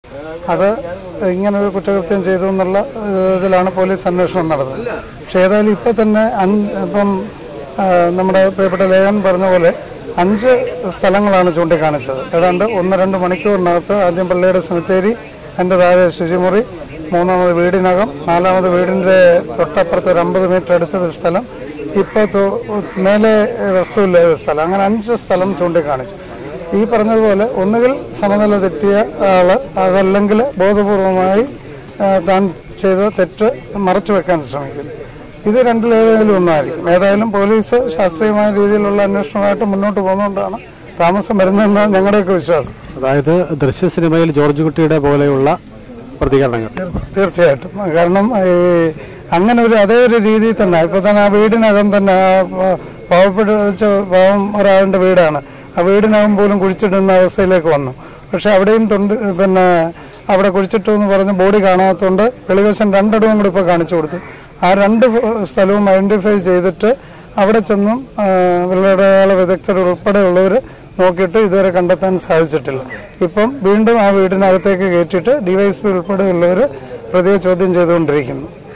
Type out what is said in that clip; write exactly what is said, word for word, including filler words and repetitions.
അത് ഇങ്ങനൊരു കുറ്റകൃത്യം ചെയ്തു എന്നുള്ള ഇതിലാണ് പോലീസ് അന്വേഷണം നടന്നത്. പക്ഷേ ഏതായാലും ഇപ്പം തന്നെ ഇപ്പം നമ്മുടെ പ്രിയപ്പെട്ട ലേഖൻ പറഞ്ഞ പോലെ അഞ്ച് സ്ഥലങ്ങളാണ് ചൂണ്ടിക്കാണിച്ചത്. ഏതാണ്ട് ഒന്ന് രണ്ട് മണിക്കൂറിനകത്ത് ആദ്യം പള്ളിയുടെ സെമിത്തേരി, അതിൻ്റെ താഴെ ശുചിമുറി, മൂന്നാമത് വീടിനകം, നാലാമത് വീടിൻ്റെ തൊട്ടപ്പുറത്ത് ഒരു അമ്പത് മീറ്റർ അടുത്തൊരു സ്ഥലം, ഇപ്പോൾ മേലെ വസ്തുവില്ലാത്ത സ്ഥലം, അങ്ങനെ അഞ്ച് സ്ഥലം ചൂണ്ടിക്കാണിച്ചു. ഈ പറഞ്ഞതുപോലെ ഒന്നുകിൽ സമനില തെറ്റിയ ആള്, അതല്ലെങ്കിൽ ബോധപൂർവമായി താൻ ചെയ്ത തെറ്റ് മറച്ചു വെക്കാൻ ശ്രമിക്കുന്നു. ഇത് രണ്ടിലേതെങ്കിലും ഒന്നായിരിക്കും. ഏതായാലും പോലീസ് ശാസ്ത്രീയമായ രീതിയിലുള്ള അന്വേഷണമായിട്ട് മുന്നോട്ട് പോകുന്നതുകൊണ്ടാണ് താമസം വരുന്നതെന്നാണ് ഞങ്ങളുടെയൊക്കെ വിശ്വാസം. അതായത് ദൃശ്യ സിനിമയിൽ ജോർജ് കുട്ടിയുടെ പോലെയുള്ള പ്രതികരണങ്ങൾ തീർച്ചയായിട്ടും. കാരണം ഈ അങ്ങനെ ഒരു അതേ ഒരു രീതിയിൽ തന്നെ ഇപ്പൊ തന്നെ ആ വീടിനകം തന്നെ പാവപ്പെട്ട പാവം ഒരാളുടെ വീടാണ്, ആ വീടിനകം പോലും കുഴിച്ചിടുന്ന അവസ്ഥയിലേക്ക് വന്നു. പക്ഷെ അവിടെയും തൊണ്ട് പിന്നെ അവിടെ കുഴിച്ചിട്ടു എന്ന് പറഞ്ഞ് ബോഡി കാണാത്തതുകൊണ്ട് വെളിവശം രണ്ടിടവും കൂടി ഇപ്പോൾ കാണിച്ചു കൊടുത്തു. ആ രണ്ട് സ്ഥലവും ഐഡന്റിഫൈ ചെയ്തിട്ട് അവിടെ ചെന്നും വെള്ളയടയാള വിദഗ്ധർ ഉൾപ്പെടെയുള്ളവർ നോക്കിയിട്ട് ഇതുവരെ കണ്ടെത്താൻ സാധിച്ചിട്ടില്ല. ഇപ്പം വീണ്ടും ആ വീടിനകത്തേക്ക് കയറ്റിയിട്ട് ഡിവൈഎസ്പി ഉൾപ്പെടെയുള്ളവർ പ്രതിയെ ചോദ്യം ചെയ്തുകൊണ്ടിരിക്കുന്നു.